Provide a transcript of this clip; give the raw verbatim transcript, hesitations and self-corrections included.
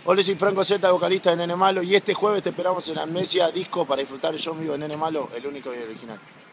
Hola, soy Franco Zeta, vocalista de Nene Malo, y este jueves te esperamos en Amnesia Disco para disfrutar el show en vivo de Nene Malo, el único y original.